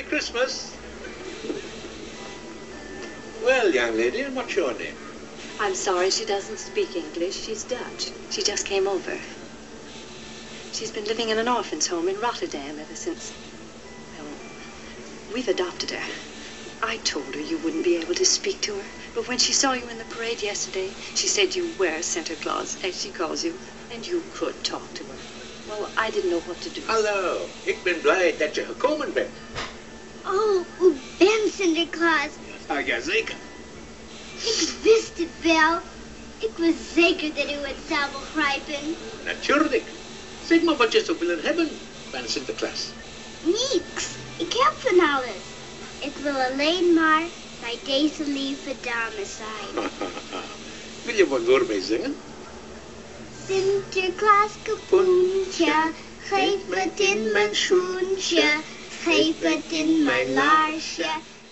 Christmas. Well, young lady, and what's your name? I'm sorry she doesn't speak English. She's Dutch. She just came over. She's been living in an orphan's home in Rotterdam ever since... Well, we've adopted her. I told her you wouldn't be able to speak to her, but when she saw you in the parade yesterday, she said you were Sinterklaas, as she calls you, and you could talk to her. Well, I didn't know what to do. Hallo, ik ben blij dat je gekomen bent. Oh, u bent Sinterklaas. Jazeker. Ik wist het wel. Ik was zeker dat u het zou begrijpen. Natuurlijk. Zeg maar wat je zou willen hebben van Sinterklaas. Niks. Ik heb van alles. Ik wil alleen maar bij deze lieve dame zijn. Wil je wat door mij zingen? Sinterklaas kapoentje, geef het in mijn schoentje, geef het in mijn laarsje,